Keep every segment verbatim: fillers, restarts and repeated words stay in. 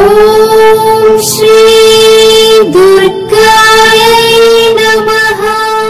ఓం శ్రీ దుర్గాయ నమః.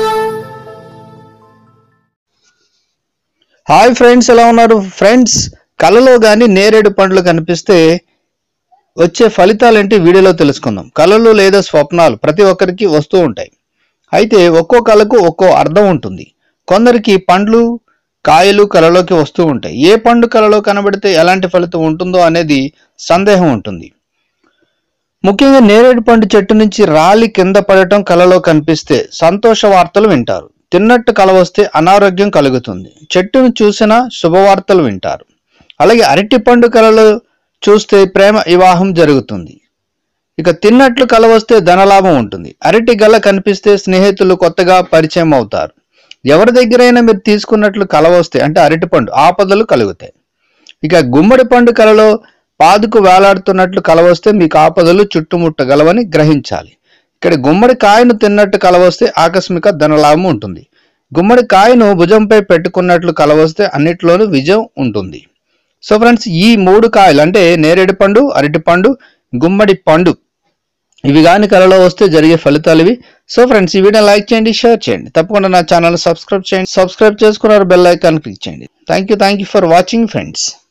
Hi friends, ఎలా ఉన్నారు ఫ్రెండ్స్? కలలో కానీ నేరేడు పండ్లు కనిపిస్తే వచ్చే ఫలితాలు ఏంటి వీడియోలో తెలుసుకుందాం. కళలు లేదా స్వప్నాలు ప్రతి ఒక్కరికి వస్తూ ఉంటాయి. అయితే ఒక్కో కళకు ఒక్కో అర్థం ఉంటుంది. కొందరికి పండ్లు కాయలు కళలోకి వస్తూ ఉంటాయి. ఏ పండు కళలో కనబడితే ఎలాంటి ఫలితం ఉంటుందో అనేది సందేహం ఉంటుంది. ముఖ్యంగా నేరేడు పండు చెట్టు నుంచి రాలి కింద పడటం కళలో కనిపిస్తే సంతోష వార్తలు వింటారు. తిన్నట్టు కల వస్తే అనారోగ్యం కలుగుతుంది. చెట్టును చూసినా శుభవార్తలు వింటారు. అలాగే అరటి పండు కళలో చూస్తే ప్రేమ వివాహం జరుగుతుంది. ఇక తిన్నట్లు కల వస్తే ధనలాభం ఉంటుంది. అరటి గల కనిపిస్తే స్నేహితులు కొత్తగా పరిచయం అవుతారు. ఎవరి దగ్గరైనా మీరు తీసుకున్నట్లు కల వస్తే అంటే అరటి పండు ఆపదలు కలుగుతాయి. ఇక గుమ్మడి పండు కలలో పాదుకు వేలాడుతున్నట్లు కల వస్తే మీకు ఆపదలు చుట్టుముట్టగలవని గ్రహించాలి. ఇక్కడ గుమ్మడి కాయను తిన్నట్టు కల వస్తే ఆకస్మిక ధనలాభం ఉంటుంది. గుమ్మడి కాయను భుజంపై పెట్టుకున్నట్లు కల వస్తే అన్నిట్లోనూ విజయం ఉంటుంది. సో ఫ్రెండ్స్, ఈ మూడు కాయలు అంటే నేరేడు పండు, అరటి పండు, గుమ్మడి పండు ఇవి కానీ కళలో వస్తే జరిగే ఫలితాలు ఇవి. సో ఫ్రెండ్స్, ఈ వీడియో లైక్ చేయండి, షేర్ చేయండి. తప్పకుండా నా ఛానల్ సబ్స్క్రైబ్ చేయండి. సబ్స్క్రైబ్ చేసుకున్నారు బెల్ ఐకాన్ క్లిక్ చేయండి. Thank you thank you for watching friends.